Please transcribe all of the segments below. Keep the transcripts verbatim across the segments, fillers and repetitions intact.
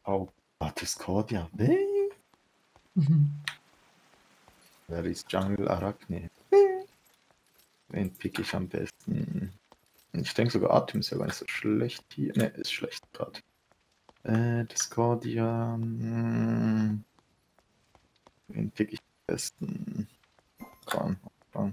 Oh, ah, Discordia. Nee. Mhm. Wer ist Jungle Arachne? Wen pick ich am besten? Ich denke sogar Artem ist ja gar nicht so schlecht hier. Ne, ist schlecht gerade. Äh, Discordia. Hm, wen pick ich am besten? Kran, Kran.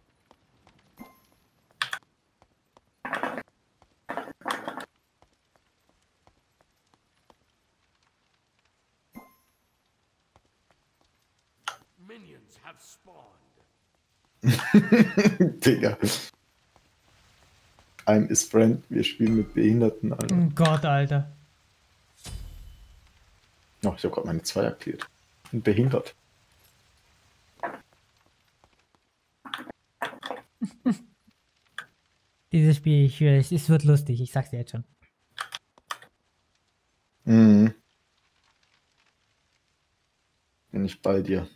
Minions have spawned. Digga. I'm is friend. Wir spielen mit Behinderten, Alter. Oh Gott, Alter. Oh, ich habe gerade meine zwei aktiviert. Bin behindert. Dieses Spiel, ich höre, es, es wird lustig, ich sag's dir jetzt schon. Mhm. Bin ich bei dir.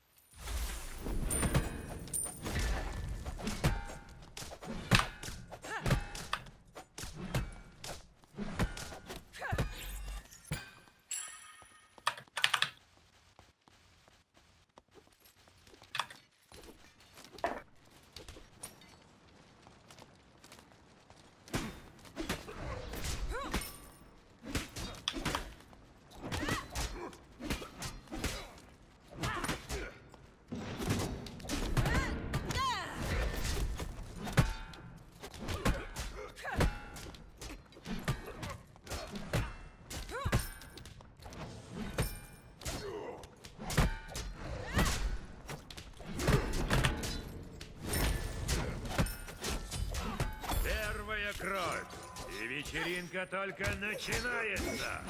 Первая кровь. И вечеринка только начинается.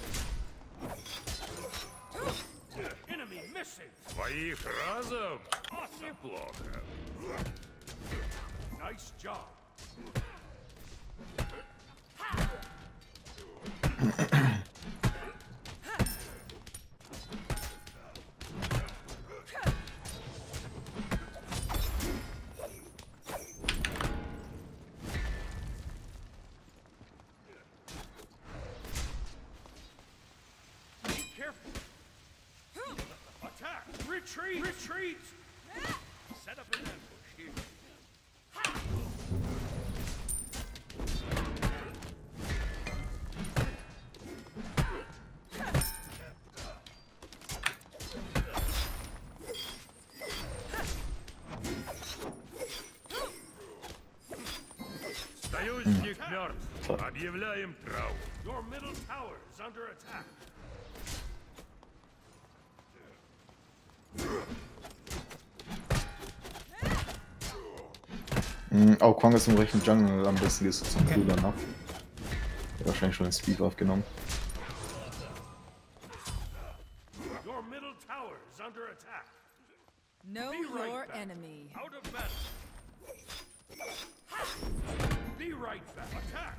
Enemy missing. Своих разом? Неплохо. Nice job. Attack! Retreat! Retreat! Set up an ambush here. Союзник мертв. Объявляем траур. Your middle tower is under attack. Mhm. Oh, Kwang ist im rechten Jungle. Am besten gehst du zum Cooler nach. Der hat wahrscheinlich schon den Speed aufgenommen. Your middle tower is under attack. Know Be right your back. enemy. Out of battle. Be right back. Attack.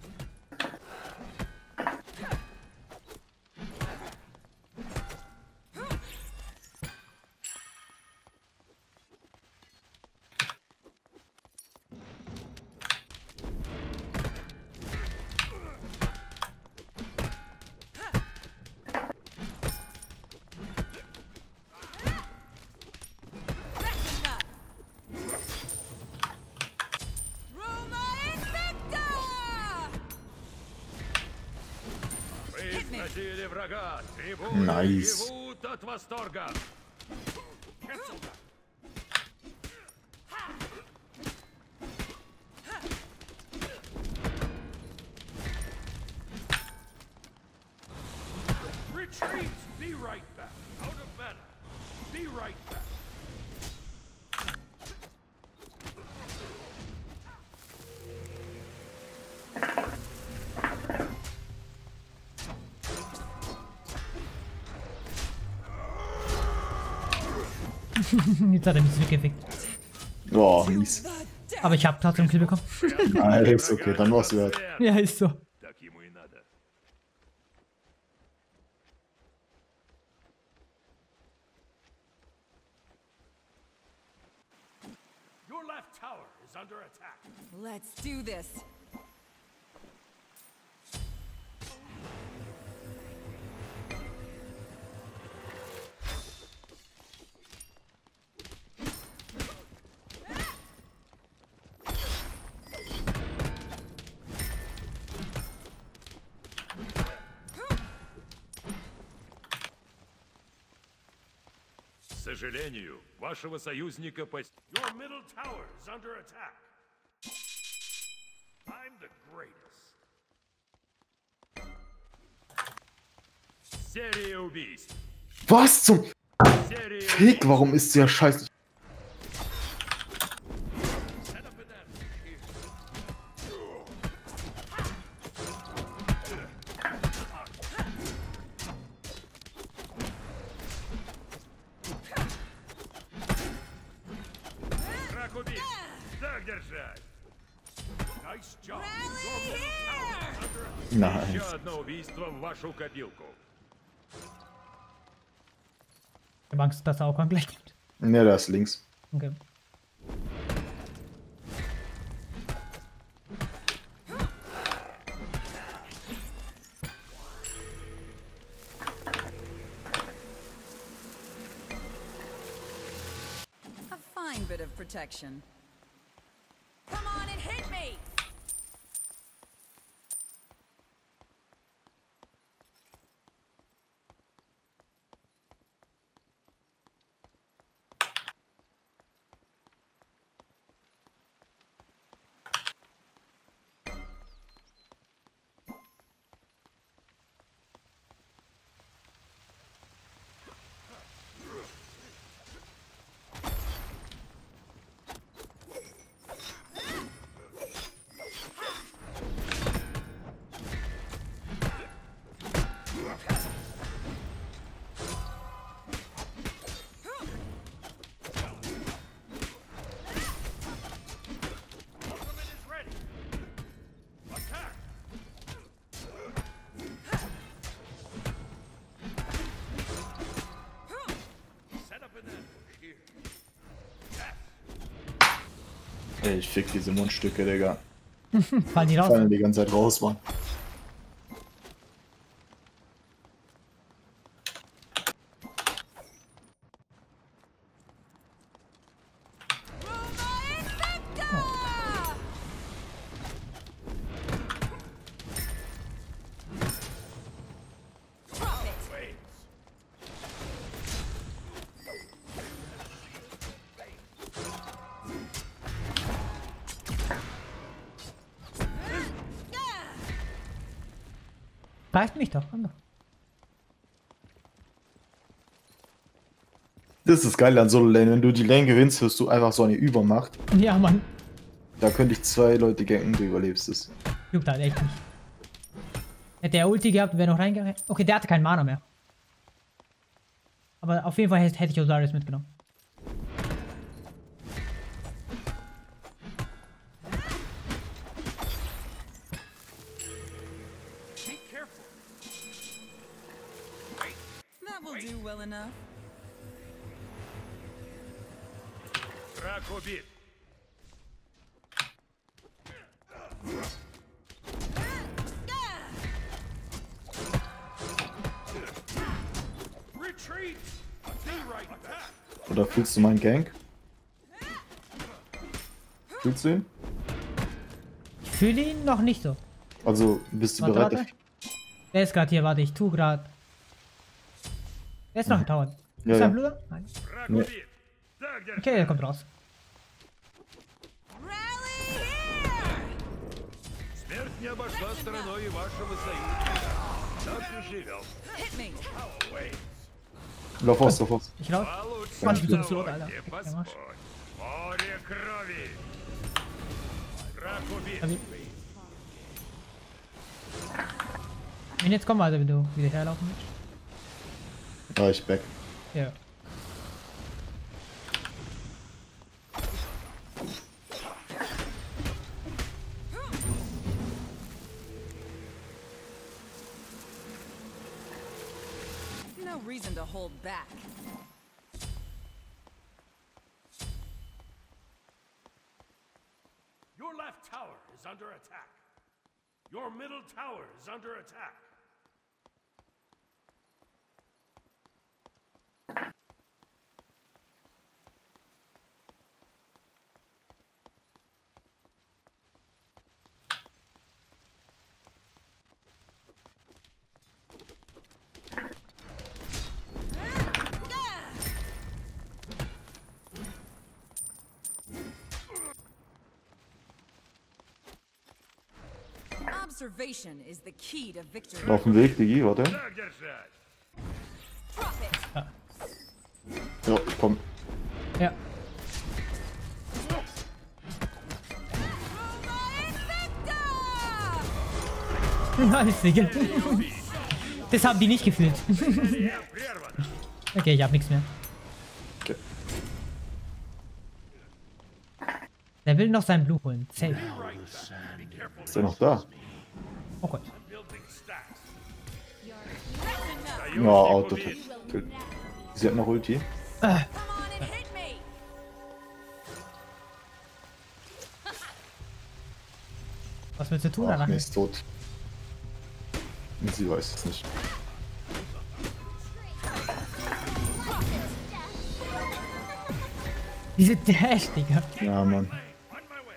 Сносили врага. Трибуны Nice. ревут от восторга. Cancel that. Retreat. Be right back. Out of mana. Be right back. Jetzt hat er mich zurückgefickt. Boah, mies. Aber ich habe trotzdem einen Kill bekommen. Nein, ist okay, dann war's wert. Ja, ist so. Так ему и надо. Your left tower is under attack. Let's do this. сожалению, вашего союзника пос... Your middle tower is under attack. I'm the greatest. Серия убийств. Was zum Серия Fick? Warum ist der Scheiß? Set up an ambush here. Враг убит. Так держать. Nice job. Your middle tower is under attack. Nein. Еще одно убийство в вашу копилку. Ich habe Angst, dass er auch gleich gibt. Ne, der ist links. Okay. A fine bit of protection. Come on and hit me! Ultimate is ready. Attack. Set up an ambush here. Yes. Ey, ich fick diese Mundstücke, Digga. Fallen die raus? Fallen die ganze Zeit raus, Mann. Drop it! Waits. Greift mich doch. Komm doch. Das ist das Geile an Solo Lane. Wenn du die Lane gewinnst, hast du einfach so eine Übermacht. Ja, Mann. Da könnte ich zwei Leute ganken, du überlebst es. Juckt halt echt nicht. Hätte er Ulti gehabt, wäre noch reingegangen. Okay, der hatte keinen Mana mehr. Aber auf jeden Fall hätte hätte ich Osiris mitgenommen. Be careful. That will do well enough. Враг убит. Retreat. Be right back. Oder fühlst du meinen Gank? Fühlst du ihn? Ich fühle ihn noch nicht so. Also, bist du Warte, bereit? warte. Der ist gerade hier, warte, ich tu gerade. Der ist noch im Tower. Ja, Ist er ja. ein Bluter? Nein. Враг Не. убит. Так держать. Okay, der kommt raus. Rally here! Смерть не обошла стороной и вашего союзника. Так и живем. Hit me! Waits. Lauf aus, lauf aus. Ich raus. Получше Mann, ich bin so того, besorgt, Alter. где Ja, Господь. Marsch. Море крови. Враг убит. Also, wenn jetzt kommen, also wenn du wieder herlaufen willst. Ja, ich back. Ja. No reason to hold back. Your left tower is under attack. Your middle tower is under attack. Observation is the key to victory. Auf dem Weg, Digi, warte. Так держать. Drop it. Ja, komm. Ja. Nice, Digga. Das haben die nicht gefühlt. Прервано. Okay, ich hab nichts mehr. Okay. Der will noch sein Blue holen. Safe. Ist der noch da? Oh Gott. Building stacks. Ja, Auto. Sie hat noch Ulti. Äh, Come on and hit me. was willst du tun, Ach, Arachne? nee, ist tot. Sie weiß es nicht. Diese Dash, Digga. Ja, Mann. On my way.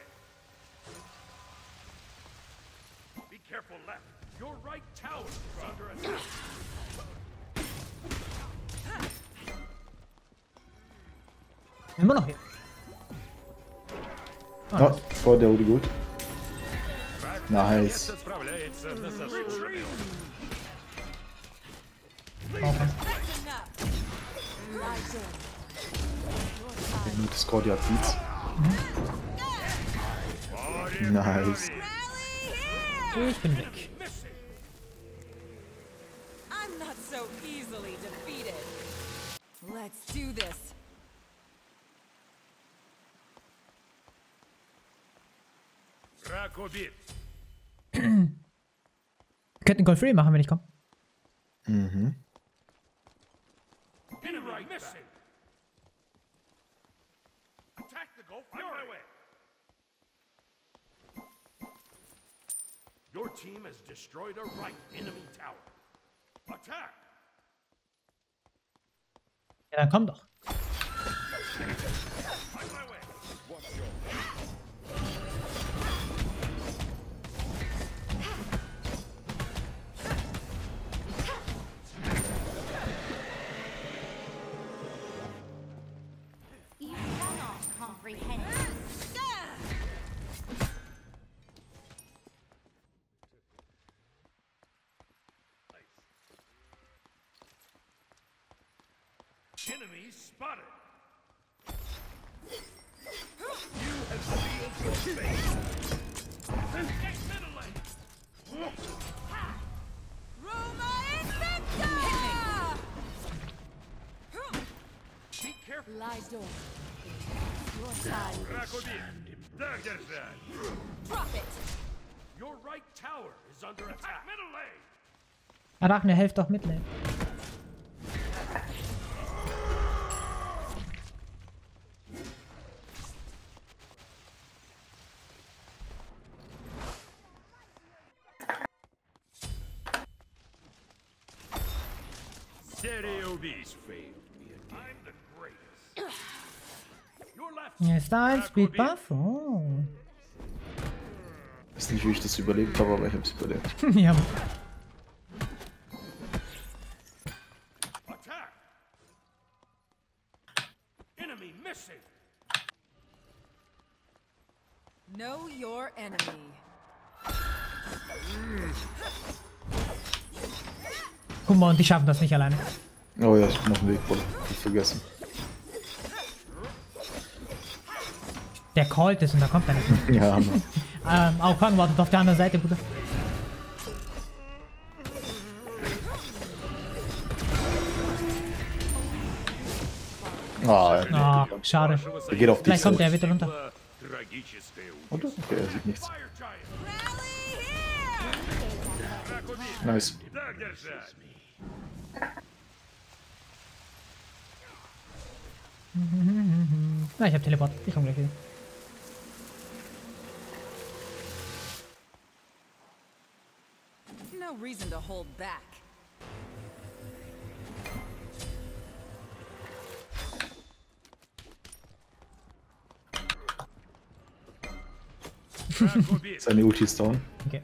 Be careful left. Your right tower is under attack. Immer noch hier. Ja, vor der Ulti gut. Nice. Справляется на заслуженный. Brauchen. That's enough. Lie down. Nur Discord hat Beats. Nice. Ich bin weg. I'm not so easily defeated. Let's do this. Враг убит. Könnten Gold Free machen, wenn ich komme. Mhm. Enemy right missing. Attack the goal. On my way. Your team has destroyed a right enemy tower. Attack. Ja, dann komm doch. On my way. You cannot comprehend. Enemy spotted. You have sealed your fate. Take middle lane. Roma Invicta! Be careful. Lie down. Your side. Враг убит. Так держать. Drop it. Your right tower is under attack. Middle lane. Arachne, helft doch mit, ne? Serie убийств. I'm the greatest. Your left. Ja, ist da ein Speed Buff? Oh. Weiß nicht, wie ich das überlebt habe, aber ich hab's überlebt. Ja. Attack. Enemy missing. Know your enemy. Guck mal, und die schaffen das nicht alleine. Oh ja, ich bin auf dem Weg, Bruder. Ich vergessen. Der callt es und da kommt er nicht. Ja, Mann. ähm, Aukang wartet auf der anderen Seite, Bruder. Ah, Ah, schade. er geht auf die Vielleicht kommt Seite. er wieder runter. Трагическое Oder? Okay, er sieht nichts. Fire Giant. Rally here! Враг убит. Nice. Так держать. Na, ich hab Teleport. Ich komm gleich wieder. No reason to hold back. Враг убит. Seine Ulti ist down. Okay.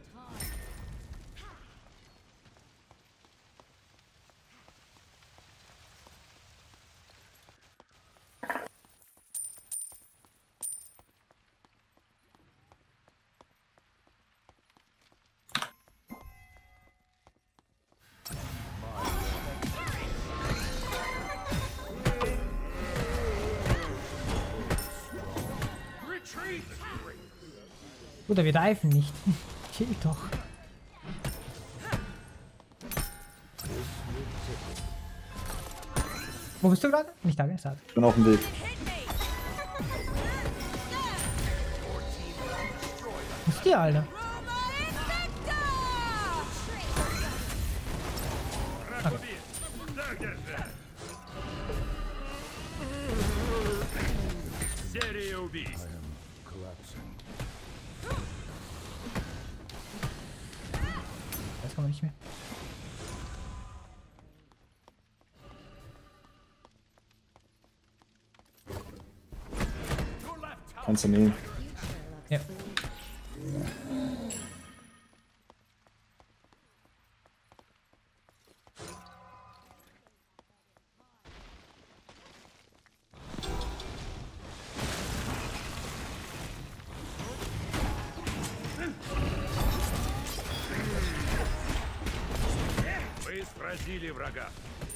Bruder, wir diven nicht. Chill doch. Wo bist du gerade? Nicht da, gestern. Ich bin auf dem Weg. Wo ist die, Alter? Серия убийств. Das kann man nicht mehr. Kannst du nehmen. Ja. Вы сразили врага.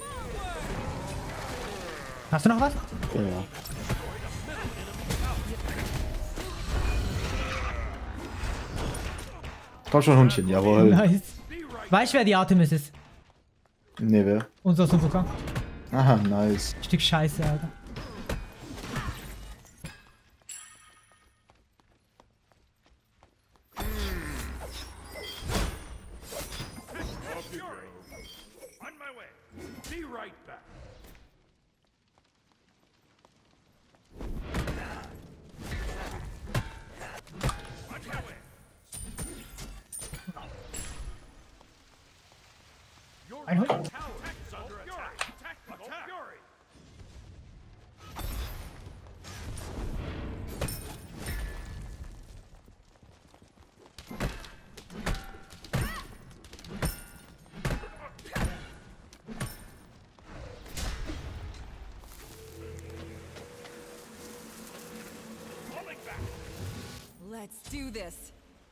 Hast du noch was? Ja, ja. Komm schon, Hundchen, jawohl. Nice. Weißt du, wer die Artemis ist? Ne, wer? Unser Suzuka. Aha, nice. Stück Scheiße, Alter. On my way. Be right back. On my way. Your Einhundert. tower is under attack. Tactical fury. Falling back. Let's do this.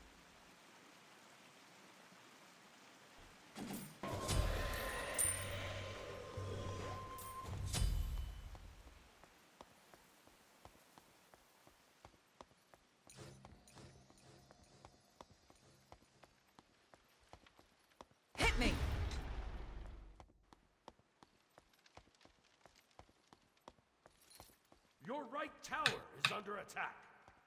Hit me. Your right tower is under attack.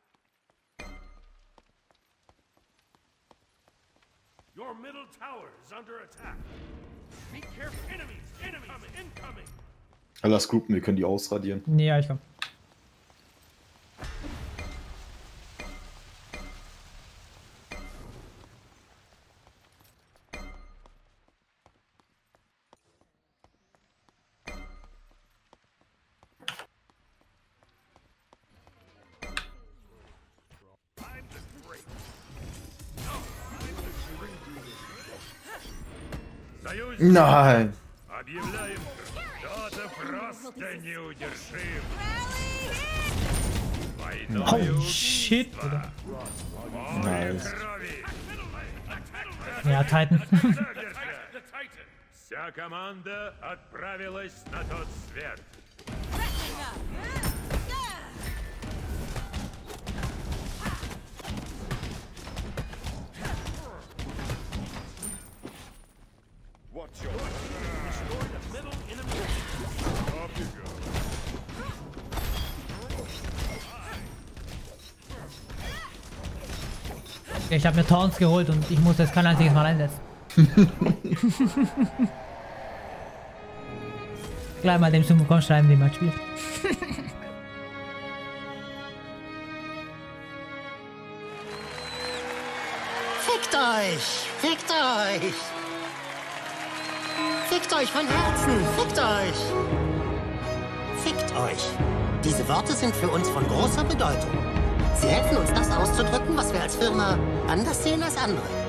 Your middle tower is under attack. Be careful. Enemies! Enemies! Incoming! Incoming! Lass groupen, wir können die ausradieren. Nee, ja, ich komm. I'm the great. Союз, Nein! объявляем, кто-то просто неудержим. Войною Oh shit, Bruder. море Nice. крови. Ja, Titan. Вся команда отправилась на тот свет. What's your destroy the middle enemy? Off you go. Ich habe mir Taunts geholt und ich muss das kein einziges Mal einsetzen. Gleich mal dem Sumokon schreiben, wie man spielt. Fickt euch! Fickt euch! Fickt euch von Herzen! Fickt euch! Fickt euch! Diese Worte sind für uns von großer Bedeutung. Sie helfen uns, das auszudrücken, was wir als Firma anders sehen als andere.